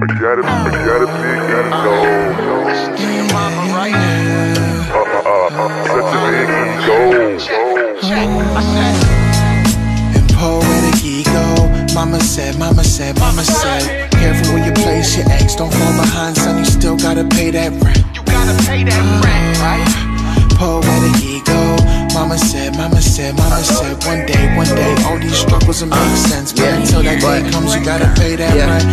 gotta big ego. Your mama right such a big ego. And poetic ego. Mama said, careful where you place your eggs. Don't fall behind, son, you still gotta pay that rent. You gotta pay that rent, right? Poetic ego. Mama said, one day, all these struggles will make sense. But until that day comes, you gotta pay that rent.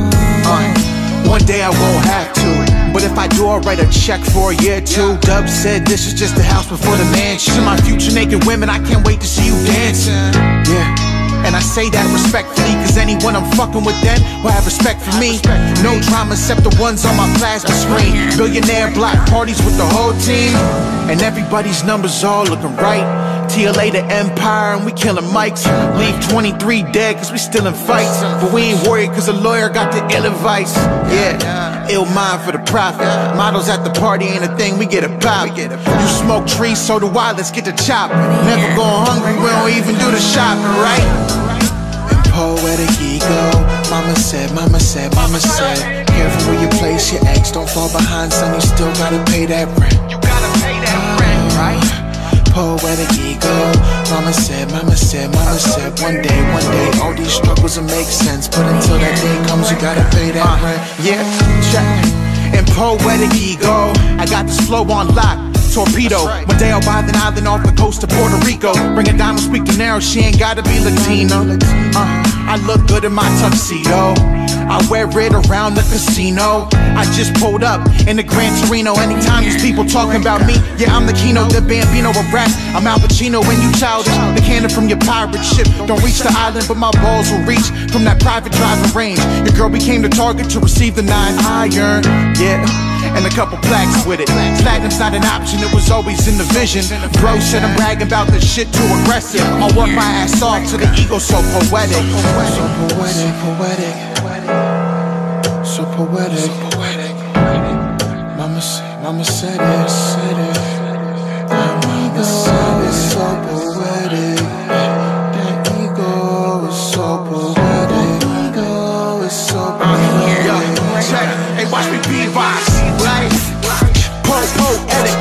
One day I won't have to, but if I do, I'll write a check for a year or two. Dub said this is just the house before the mansion. To my future naked women, I can't wait to see you dancing. Yeah, and I say that respectfully, cause anyone I'm fucking with then will have respect for me. No drama except the ones on my plasma screen. Billionaire block parties with the whole team, and everybody's numbers all looking right. TLA to Empire and we killing mics. Leave 23 dead cause we still in fights, but we ain't worried cause the lawyer got the ill advice. Yeah, ill mind for the profit. Models at the party ain't a thing, we get a pop. You smoke trees, so do I, let's get the chop. Never going hungry, we don't even do the shopping, right? And poetic ego. Mama said, careful where you place your eggs. Don't fall behind, son, you still gotta pay that rent. You gotta pay that rent, right? Poetic ego. Mama said, one day, all these struggles will make sense. But until that day comes, you gotta pay that rent. Yeah, check. And poetic ego, I got this flow on lock. Torpedo, one day I'll buy an island off the coast of Puerto Rico. Bring a diamond, speak De Niro, she ain't gotta be Latina. I look good in my tuxedo, I wear it around the casino. I just pulled up in the Gran Torino. Anytime these people talking about me, yeah, I'm the Kino, the Bambino of rap. I'm Al Pacino when you childish. The cannon from your pirate ship don't reach the island, but my balls will reach from that private driving range. Your girl became the target to receive the 9 iron, yeah, and a couple plaques with it. Platinum's not an option, it was always in the vision. Bro said I'm bragging about this shit too aggressive. I'll work my ass off to the ego so poetic. So poetic. Mama said it. Mama said it, so poetic. That ego is so poetic. Ego is so poetic. Yo, check. Hey, watch me beatbox, right? Poetic.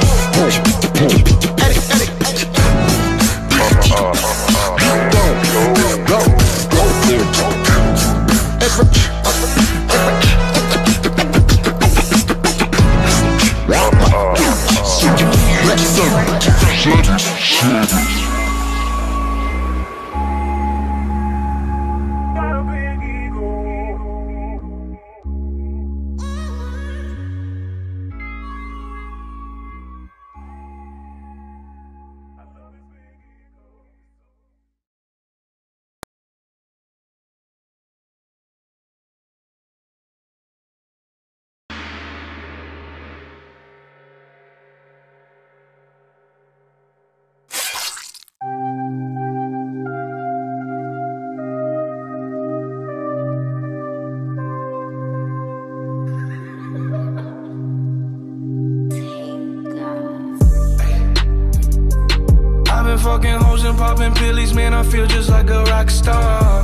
Fucking hoes and popping pillies, man, I feel just like a rock star.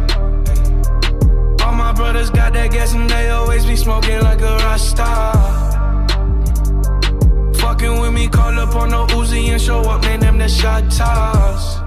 All my brothers got that gas and they always be smoking like a rock star. Fucking with me, call up on no Uzi and show up, man, them the shot toss.